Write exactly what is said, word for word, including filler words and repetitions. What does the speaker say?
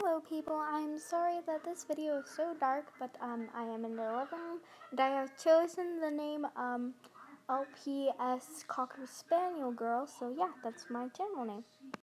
Hello people, I'm sorry that this video is so dark, but um, I am in the living room and I have chosen the name um, L P S Cocker Spaniel Girl, so yeah, that's my channel name.